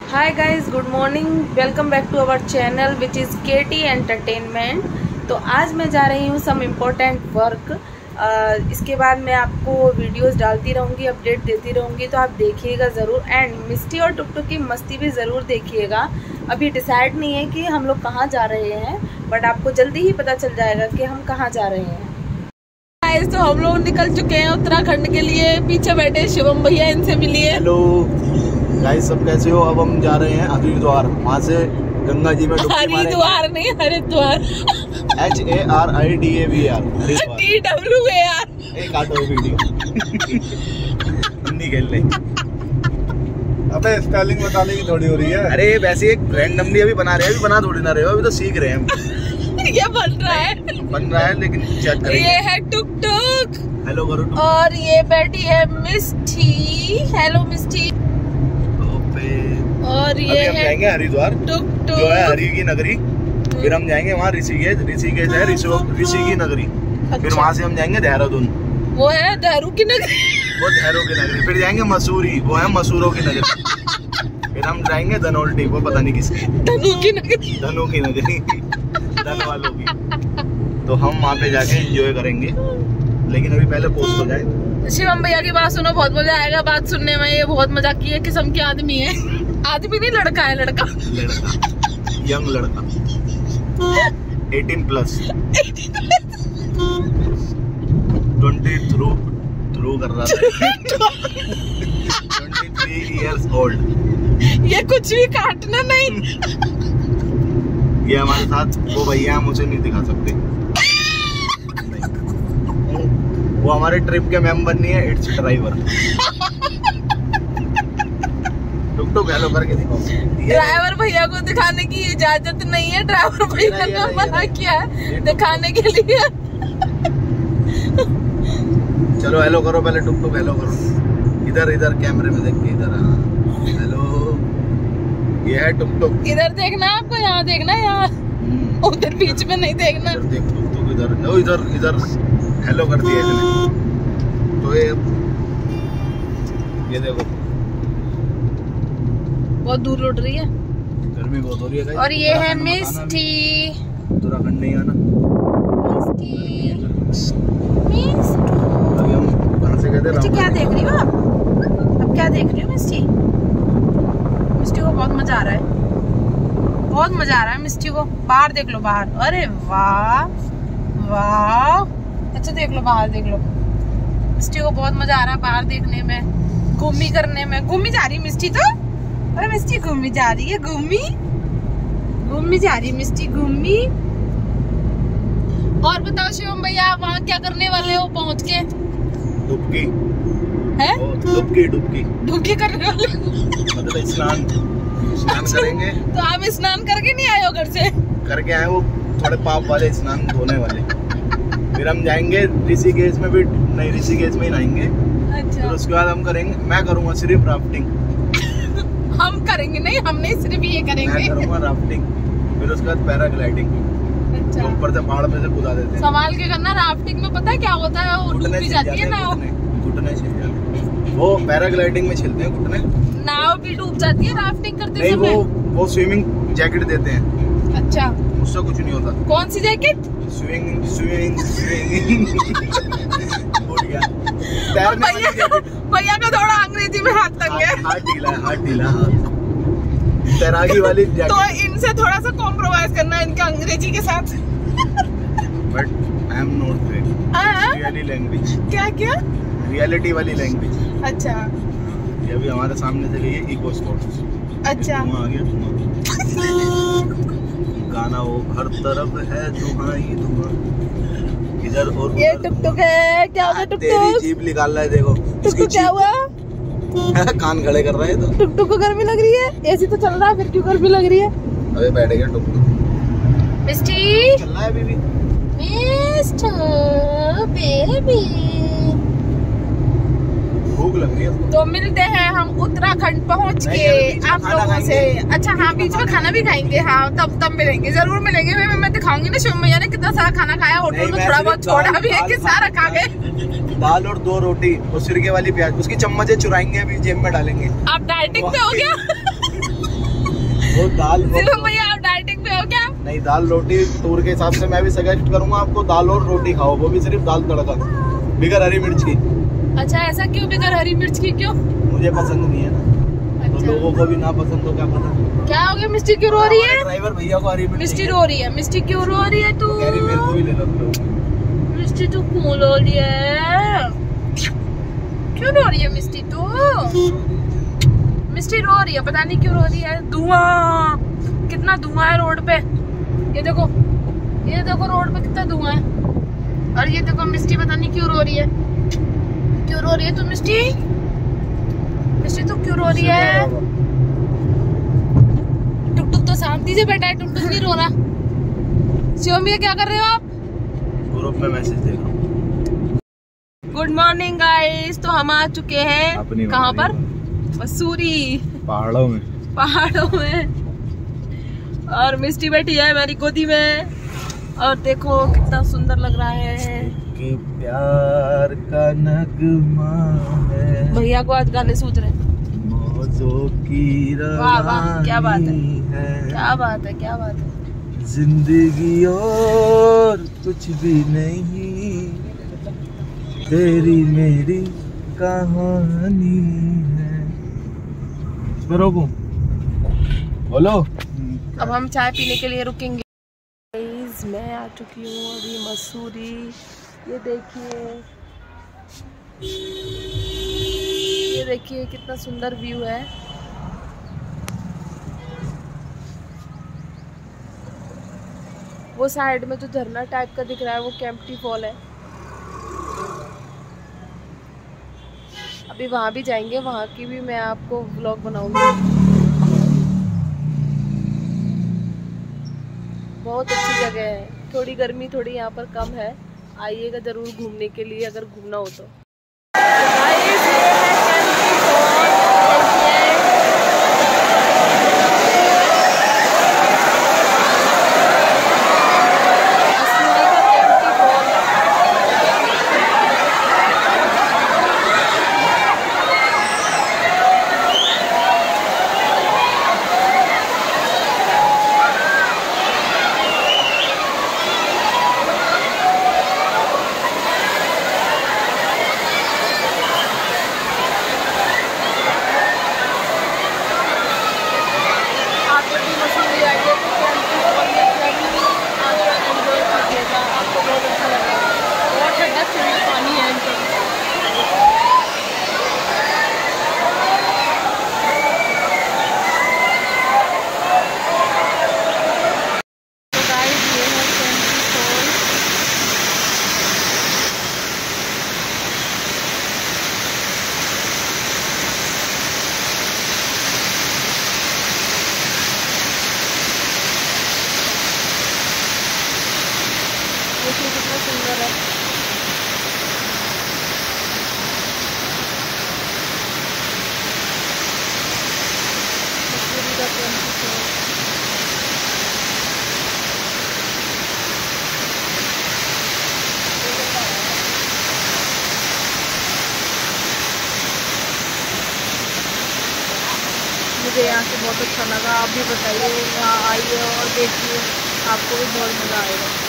Hi guys, good morning. Welcome back to our channel which is KT entertainment. तो आज मैं जा रही हूँ सम इम्पोर्टेंट वर्क। इसके बाद मैं आपको वीडियोस डालती रहूँगी, अपडेट देती रहूँगी, तो आप देखिएगा ज़रूर। एंड मिस्टी और टुकटुक की मस्ती भी ज़रूर देखिएगा। अभी डिसाइड नहीं है कि हम लोग कहाँ जा रहे हैं, बट आपको जल्दी ही पता चल जाएगा कि हम कहाँ जा रहे हैं। तो हम लोग निकल चुके हैं उत्तराखंड के लिए। पीछे बैठे शिवम भैया, इनसे मिलिए। हेलो गाइस, सब कैसे हो? अब हम जा रहे हैं हरिद्वार। वहाँ से गंगा जी में डुबकी मारेंगे। हरिद्वार नहीं, हरिद्वार। HARIDAVAR TWAR। एक काटो वीडियो। हिंदी खेल ले। अबे स्पेलिंग बताने की थोड़ी हो रही है। अरे वैसे एक रैंडमली अभी बना रहे हैं, अभी बना थोड़ी ना रहे हो, अभी तो सीख रहे हैं हम। ये बन रहा है लेकिन चेक करेंगे। ये है टुक टुक। हेलो करो टुक। और ये बैठी है मिस्टी। हेलो मिस्टी। और ये हम जाएंगे हरिद्वार, टुक टुक, जो है हरि की नगरी। फिर हम जाएंगे वहाँ ऋषिकेश है ऋषि की नगरी। फिर वहाँ से हम जाएंगे देहरादून, वो है देहरू की नगरी। वो देहरू की नगरी। फिर जाएंगे मसूरी, वो है मसूरों की नगरी। फिर हम जाएंगे धनोल्टी, वो पता नहीं किसकी, धनु की नगरी, धन वालों की। तो हम वहाँ पे जाके एंजॉय करेंगे, लेकिन अभी पहले पोस्ट हो जाए। शिवम भैया की बात सुनो, बहुत मजा आएगा बात सुनने में। ये बहुत मजाकी है किस्म के आदमी है। आदमी नहीं, लड़का है। लड़का यंग लड़का 18+। 20 थ्रू कर रहा था। 23 years old। ये कुछ भी काटना नहीं। ये हमारे साथ वो भैया, हम उसे नहीं दिखा सकते। वो हमारे ट्रिप के मेंबर नहीं है, इट्स ड्राइवर। टुक टुक हेलो करके दिखाओ। ड्राइवर भैया को दिखाने की इजाजत नहीं है। ड्राइवर भैया ने मना किया है दिखाने के लिए। चलो हेलो करो पहले, टुक टुक हेलो करो। इधर कैमरे में देख के इधर। हेलो, ये है टुक टुक। इधर देखना आपको, यहाँ देखना, यहाँ उधर बीच में नहीं देखना। देख टुक टुक इधर हेलो कर दिया इसने। तो ये देखो बहुत दूर उड़ रही है, गर्मी बहुत हो रही है। और ये है मिस्टी। उत्तराखंड नहीं आना। मिस्टी अभी हम कहाँ से गए थे? मिस्टी क्या देख रही हो आप? अब क्या देख रही हो मिस्टी? मिस्टी को बहुत मजा आ रहा है, बहुत मजा आ रहा है मिस्टी को। बाहर देख लो, बाहर। अरे वाह वाह, अच्छा देख लो, बाहर देख लो। मिस्टी को बहुत मजा आ रहा है बाहर देखने में, घूमी करने में। घूमी जा रही मिस्टी तो। अरे मिस्टी घूमी जा रही है, घूमी जा रही मिस्टी, घूमी। और बताओ शिवम भैया, वहाँ क्या करने वाले हो पहुँच के? डुबकी है, डुबकी करने वाले, मतलब स्नान करेंगे। तो आप स्नान करके नहीं आए हो घर से? करके आए, वो थोड़े पाप वाले स्नान धोने वाले। फिर हम जाएंगे ऋषिकेश में भी, नहीं ऋषिकेश में ही नहाएंगे। अच्छा। फिर उसके बाद हम करेंगे, मैं करूँगा सिर्फ राफ्टिंग। हम करेंगे नहीं, हम नहीं, सिर्फ ये करेंगे। मैं करूँगा राफ्टिंग। फिर उसके बाद पैराग्लाइडिंग। अच्छा। तो ऊपर से पहाड़ पे से कूदा देते हैं। संभाल के करना। राफ्टिंग में पता है क्या होता है? वो डूब भी जाती है नाव। घुटने छिल जाते हैं। वो पैराग्लाइडिंग में छिलते हैं घुटने। नाव भी डूब जाती है राफ्टिंग करते नहीं, समय। वो स्विमिंग जैकेट देते हैं। अच्छा, उससे कुछ नहीं होता। कौन सी जैकेट? स्विमिंग भैया का थोड़ा अंग्रेजी में हाथ लग गया। हाथ ढीला तैराकी वाली जैकेट। तो इनसे थोड़ा सा कॉम्प्रोमाइज करना है इनके अंग्रेजी के साथ। But I am not great. Really language. क्या? रियलिटी वाली लैंग्वेज। अच्छा। ये अभी हमारे सामने से लिए इको स्पॉट। अच्छा। धुआं आ गया, गाना वो हर तरफ है धुआं ही धुआं। इधर और ये टुक टुक है। क्या हुआ टुक तेरी टुक? जीभ निकाल रहा है, देखो टुक टुक क्या हुआ? कान खड़े कर रहा है। तो टुक टुक को गर्मी लग रही है? एसी तो चल रहा है, फिर क्यों गर्मी लग रही है? अबे बैठ गया टुक टुक। मिस्टी चल रहा है अभी भी। मिस्टर बेबी, भूख लग रही है। तो मिलते हैं हम उत्तराखंड पहुंच के आप लोगों से। अच्छा हाँ, बीच में खाना भी खाएंगे। हाँ, तब मिलेंगे, जरूर मिलेंगे। मैं दिखाऊंगी ना शिवम भैया ने कितना सारा खाना खाया होटल में। थोड़ा बहुत छोड़ा भी है कि सारा खा गए। दाल और 2 रोटी और सिरके वाली प्याज, उसकी चम्मचें चुराएंगे, अभी जेब में डालेंगे। आप डाइटिंग पे हो गया? वो दाल भैया आप डाइटिंग पे हो क्या? नहीं, दाल रोटी टूर के हिसाब से मैं भी सजेस्ट करूंगा आपको, दाल और रोटी खाओ, वो भी सिर्फ दाल तड़का बिगर हरी मिर्च की। अच्छा, ऐसा क्यों बिगर हरी मिर्च की? क्यों? मुझे पसंद नहीं है ना। अच्छा। तो लोगों को भी ना पसंद हो, क्या पता क्या हो गया? मिस्टी क्यों रो रही है? ड्राइवर भैया को हरी मिर्च मिस्टी रो रही है। मिस्टी क्यों रो रही है तू? मेरे को भी ले लो। मिस्टी तू क्यों रो रही है? क्यों रो रही है मिस्टी तू? मिस्टी रो रही है, पता नहीं क्यों रो रही है। धुआं, कितना धुआं है रोड पे। ये देखो रोड पे कितना धुआं है। और ये देखो मिस्टी पता नहीं क्यों रो रही है। क्यों रो रही है तू मिस्टी? मिस्टी तू क्यों रो रही है? टुक टुक तो शांति से बैठा है, टुक टुक नहीं रो रहा। शिवम भैया क्या कर रहे हो आप? ग्रुप में मैसेज देख रहा हूँ। Good morning guys. तो हम आ चुके हैं कहाँ पर? मसूरी, पहाड़ों में। और मिस्टी बैठी है मेरी गोदी में, और देखो कितना सुंदर लग रहा है। कि प्यार का नगमा है। भैया को आज गाने सूझ रहे हैं। मौजों की वाह वाह, क्या बात है, क्या बात है, क्या बात है। जिंदगी और कुछ भी नहीं, तेरी मेरी कहानी है। बोलो। अब हम चाय पीने के लिए रुकेंगे। मैं आ चुकी हूँ अभी मसूरी। ये देखिए कितना सुंदर व्यू है। वो साइड में जो झरना टाइप का दिख रहा है वो केम्प्टी फॉल है। अभी वहाँ भी जाएंगे, वहाँ की भी मैं आपको व्लॉग बनाऊंगी। बहुत अच्छी जगह है, थोड़ी गर्मी थोड़ी यहाँ पर कम है। आइएगा जरूर घूमने के लिए, अगर घूमना हो तो। देखिए कितना सुंदर है। मसूरी का मुझे यहाँ से बहुत अच्छा लगा। आप भी बताइए, यहाँ आइए और देखिए, आपको भी बहुत मज़ा आएगा।